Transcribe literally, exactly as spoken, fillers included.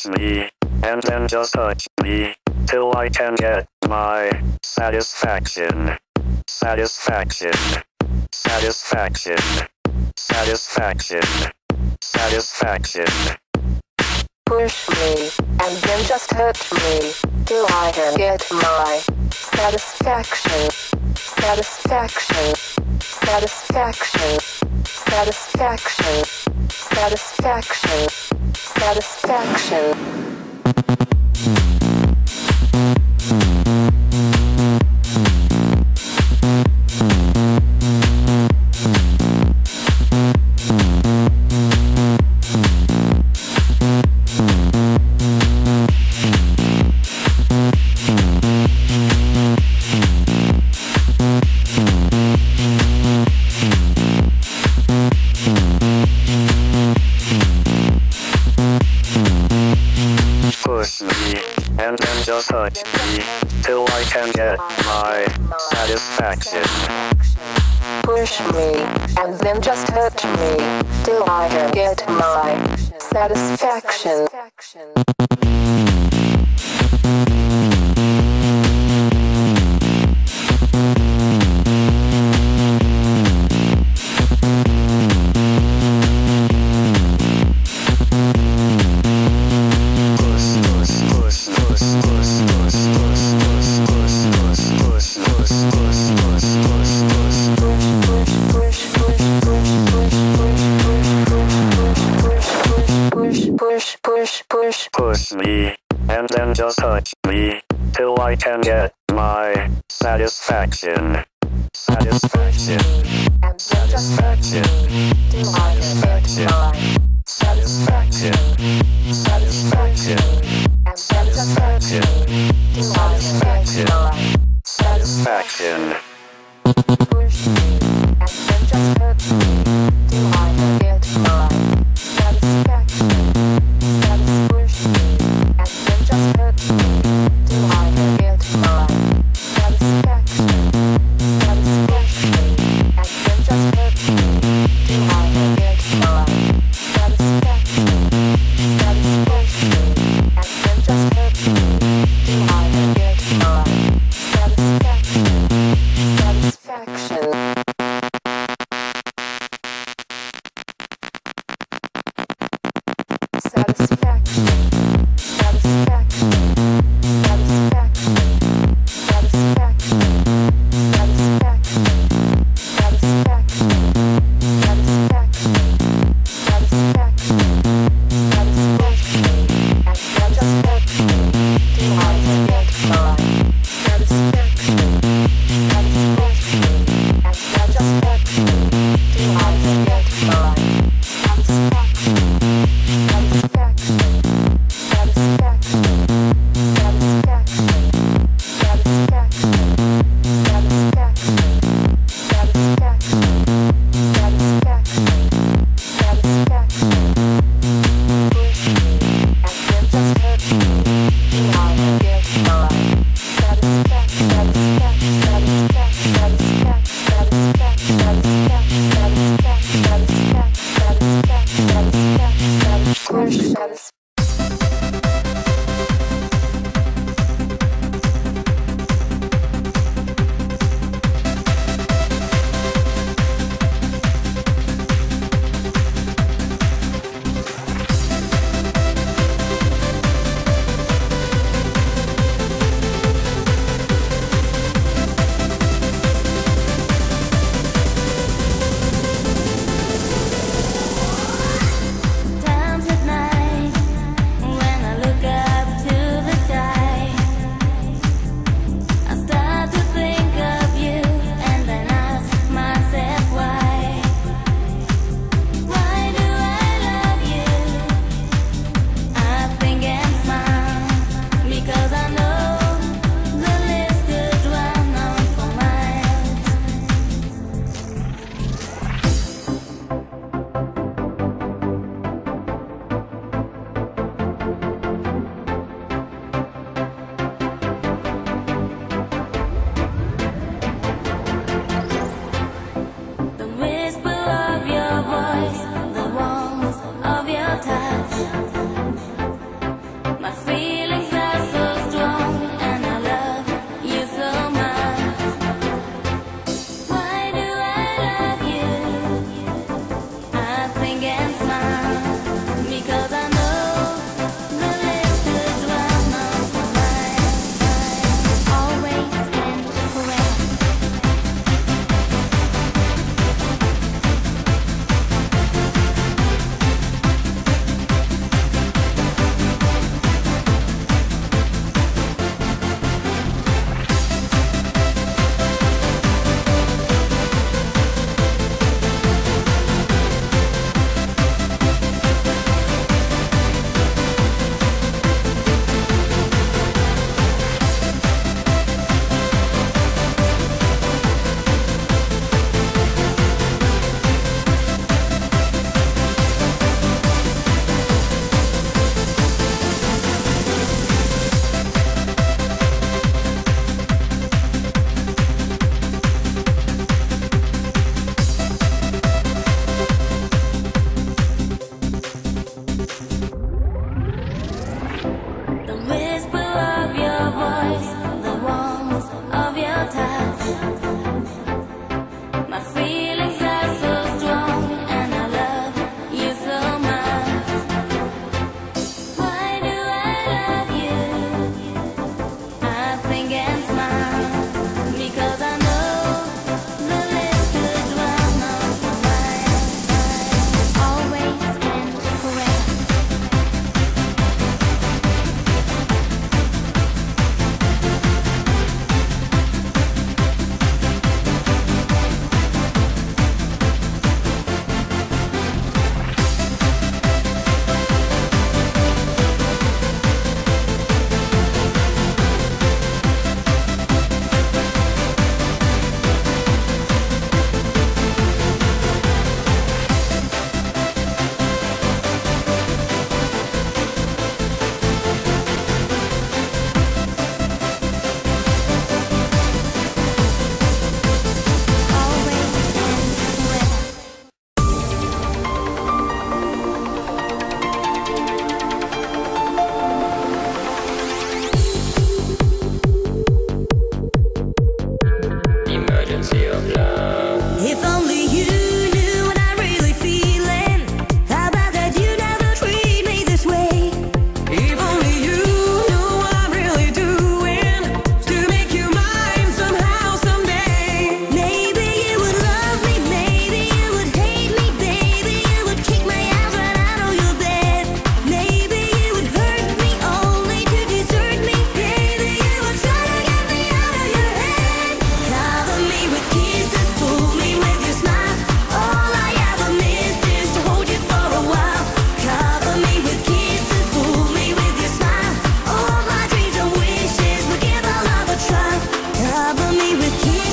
push me, and then just touch me, till I can get my satisfaction. Satisfaction. Satisfaction. Satisfaction. Satisfaction. Push me, and then just hurt me, till I can get my satisfaction. Satisfaction. Satisfaction. Satisfaction. Satisfaction. Satisfaction. Push me, and then just touch me, till I can get my satisfaction. Push me, and then just hurt me, till I can get my satisfaction. Push, push, push. Push me, and then just touch me, till I can get my satisfaction. Satisfaction. Satisfaction. Satisfaction. Satisfaction. Satisfaction. Satisfaction. Satisfaction. Satisfaction. Push me, and then just hurt me, till I can get my satisfaction. Push me, and then just hurt me, till I can get my satisfaction. Satisfaction, and then just hurt me, till I can get my satisfaction. Satisfaction, and then just hurt me, till I can get my satisfaction. with you.